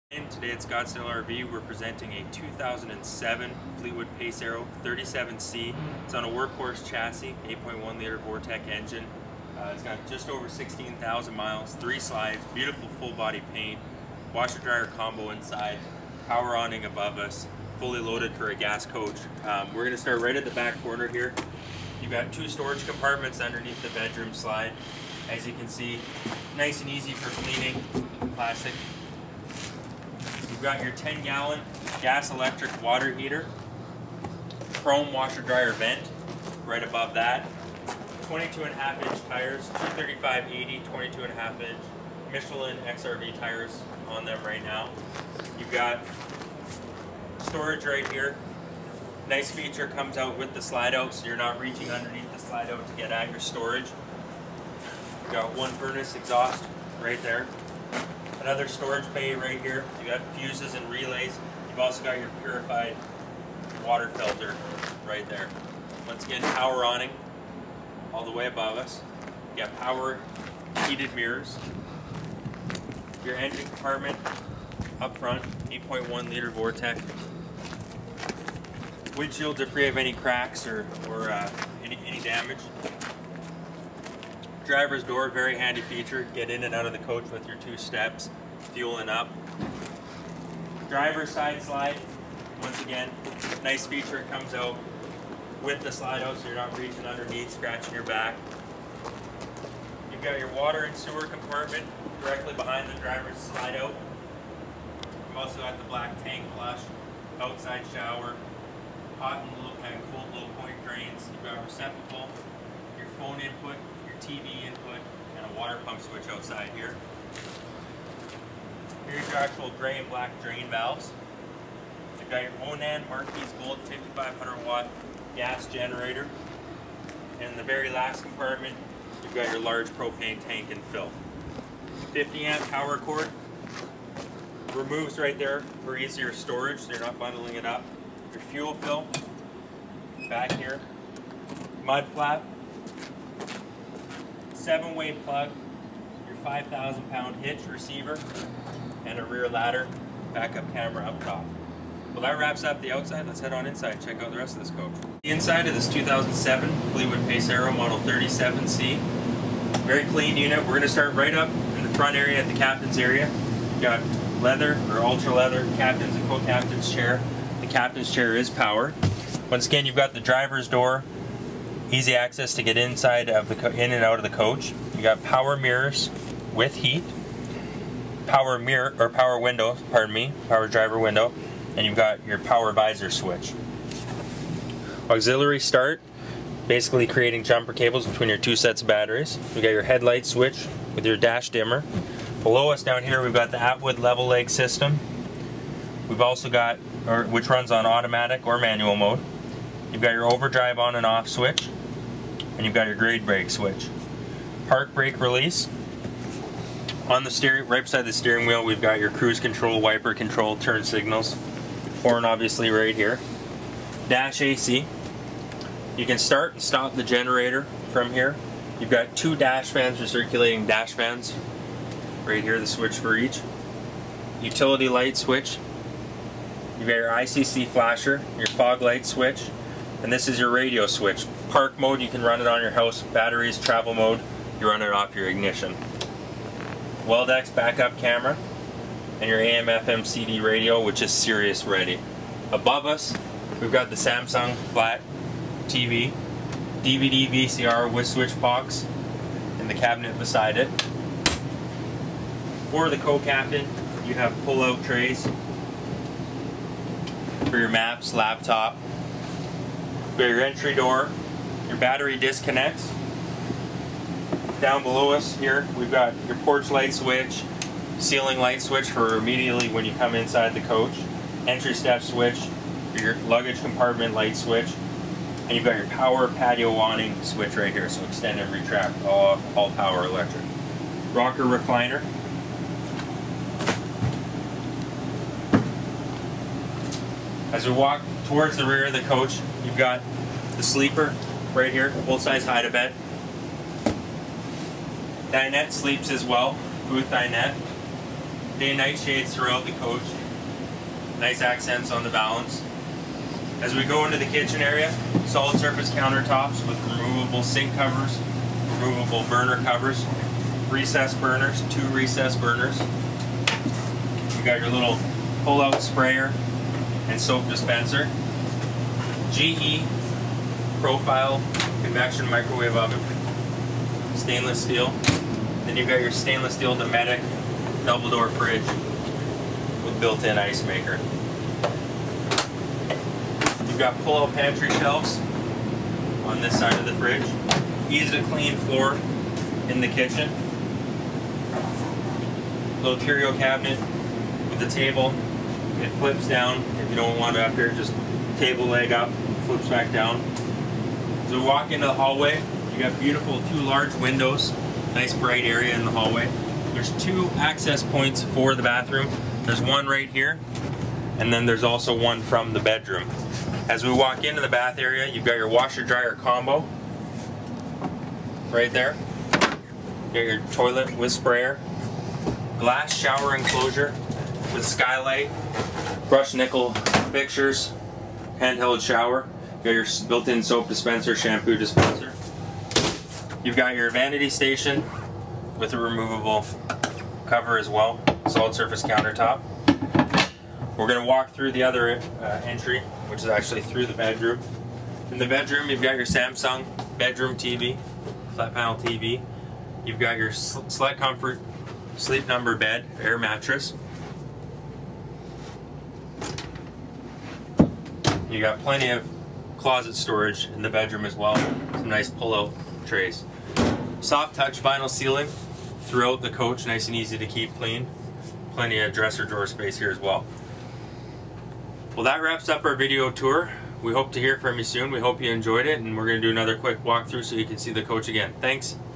Today at Scottsdale RV, we're presenting a 2007 Fleetwood Pace Aero 37C. It's on a workhorse chassis, 8.1 liter Vortec engine. It's got just over 16,000 miles, 3 slides, beautiful full body paint, washer dryer combo inside, power awning above us, fully loaded for a gas coach. We're going to start right at the back corner here. You've got 2 storage compartments underneath the bedroom slide. As you can see, nice and easy for cleaning, plastic. You've got your 10-gallon gas electric water heater, chrome washer dryer vent right above that, 22.5-inch tires, 235/80, 22.5-inch Michelin XRV tires on them right now. You've got storage right here. Nice feature, comes out with the slide out, so you're not reaching underneath the slide out to get at your storage. You've got 1 furnace exhaust right there. Another storage bay right here. You got fuses and relays. You've also got your purified water filter right there. Once again, power awning all the way above us. You got power heated mirrors. Your engine compartment up front, 8.1 liter Vortec. Windshields are free of any cracks or any damage. Driver's door, very handy feature. Get in and out of the coach with your 2 steps, fueling up. Driver's side slide, once again, nice feature. It comes out with the slide out so you're not reaching underneath, scratching your back. You've got your water and sewer compartment directly behind the driver's slide out. You've also got the black tank flush, outside shower, hot and cold low point drains. You've got a receptacle, your phone input, TV input, and a water pump switch outside here. Here's your actual gray and black drain valves. You've got your Onan Marquis Gold 5500 watt gas generator. And in the very last compartment, you've got your large propane tank and fill. 50 amp power cord. Removes right there for easier storage, so you're not bundling it up. Your fuel fill, back here. Mud flap. 7-way plug, your 5,000-pound hitch receiver, and a rear ladder, backup camera up top. Well, that wraps up the outside. Let's head on inside, check out the rest of this coach. The inside of this 2007 Fleetwood Pace Aero Model 37C. Very clean unit. We're going to start right up in the front area at the captain's area. You've got leather or ultra leather captain's and co-captain's chair. The captain's chair is powered. Once again, you've got the driver's door. Easy access to get inside of in and out of the coach. You got power mirrors with heat, power window, power driver window, and you've got your power visor switch. Auxiliary start, basically creating jumper cables between your 2 sets of batteries. You got your headlight switch with your dash dimmer. Below us down here, we've got the Atwood level leg system. We've also got, which runs on automatic or manual mode. You've got your overdrive on and off switch, and you've got your grade brake switch. Park brake release. On the steering, right beside the steering wheel, we've got your cruise control, wiper control, turn signals. Horn obviously right here. Dash AC. You can start and stop the generator from here. You've got 2 dash fans for circulating dash fans. Right here, the switch for each. Utility light switch. You've got your ICC flasher, your fog light switch, and this is your radio switch. Park mode, you can run it on your house. Batteries, travel mode, you run it off your ignition. Weldex backup camera, and your AM/FM CD radio, which is Sirius ready. Above us, we've got the Samsung flat TV, DVD VCR with switch box in the cabinet beside it. For the co-captain, you have pull-out trays for your maps, laptop. You've got your entry door, your battery disconnects. Down below us here, we've got your porch light switch, ceiling light switch for immediately when you come inside the coach, entry step switch, your luggage compartment light switch, and you've got your power patio awning switch right here, so extend and retract, all power electric. Rocker recliner. As we walk towards the rear of the coach, you've got the sleeper right here, full-size hide-a-bed. Dinette sleeps as well, booth dinette. day and night shades throughout the coach. Nice accents on the valance. As we go into the kitchen area, solid surface countertops with removable sink covers, removable burner covers, recessed burners, 2 recessed burners. You got your little pull-out sprayer and soap dispenser. GE profile convection microwave oven, stainless steel. Then you've got your stainless steel Dometic double door fridge with built-in ice maker. You've got pull-out pantry shelves on this side of the fridge. Easy to clean floor in the kitchen. Little curio cabinet with a table. It flips down if you don't want it up here. Just table leg up, flips back down. As we walk into the hallway, you got beautiful 2 large windows. Nice bright area in the hallway. There's 2 access points for the bathroom. There's one right here, and then there's also one from the bedroom. As we walk into the bath area, you've got your washer dryer combo right there. You got your toilet with sprayer, glass shower enclosure with skylight, brushed nickel fixtures, handheld shower. You got your built-in soap dispenser, shampoo dispenser. You've got your vanity station with a removable cover as well, solid surface countertop. We're going to walk through the other entry, which is actually through the bedroom. In the bedroom, you've got your Samsung bedroom TV, flat panel TV. You've got your Select Comfort Sleep Number bed, air mattress. You got plenty of closet storage in the bedroom as well. Some nice pull-out trays. Soft touch vinyl ceiling throughout the coach, nice and easy to keep clean. Plenty of dresser drawer space here as well. Well, that wraps up our video tour. We hope to hear from you soon. We hope you enjoyed it, and we're going to do another quick walkthrough so you can see the coach again. Thanks.